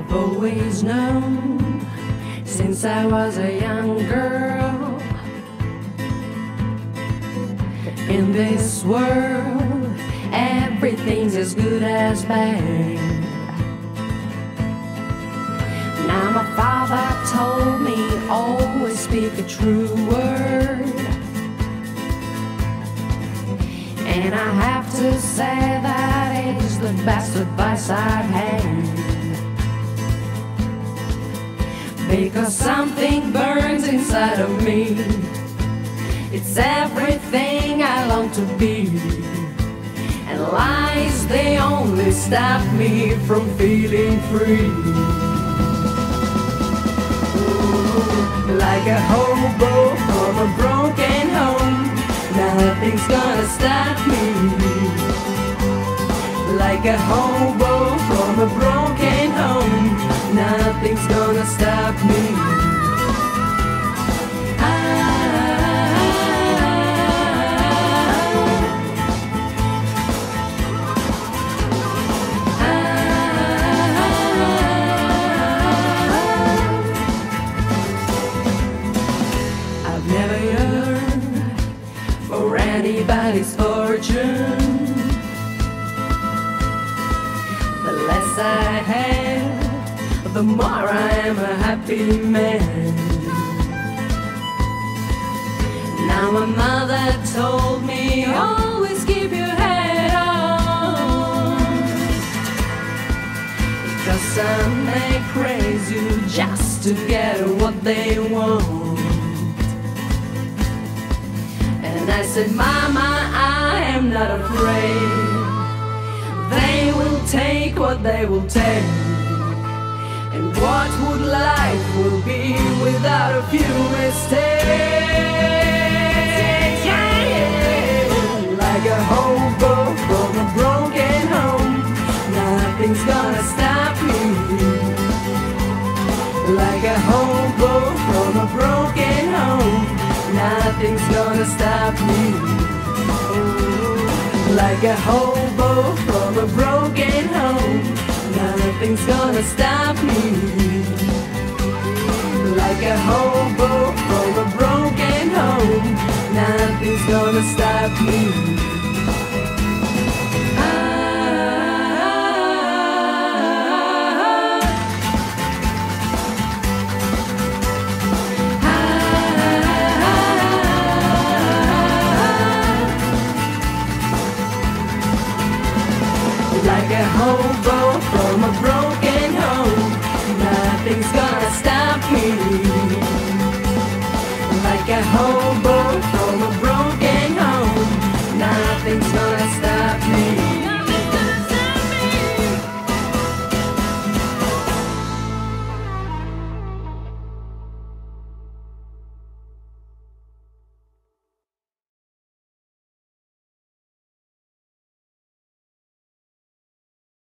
I've always known since I was a young girl. In this world, everything's as good as bad. Now my father told me always speak a true word, and I have to say that is the best advice I've had. Because something burns inside of me, it's everything I long to be, and lies, they only stop me from feeling free. Ooh, like a hobo from a broken home, nothing's gonna stop me. Like a hobo from a broken home, nothing's gonna stop me. I've never yearned for anybody's fortune. The less I have, the more I am a happy man. Now my mother told me, always keep your head on, because some may praise you just to get what they want. And I said, Mama, I am not afraid. They will take what they will take, and what would life will be without a few mistakes? Like a hobo from a broken home, nothing's gonna stop me. Like a hobo from a broken home, nothing's gonna stop me. Like a hobo from a broken home, nothing's gonna stop me. Like a hobo from a broken home, nothing's gonna stop me. Like a hobo from a broken home, nothing's gonna stop me. Like a hobo from a broken home,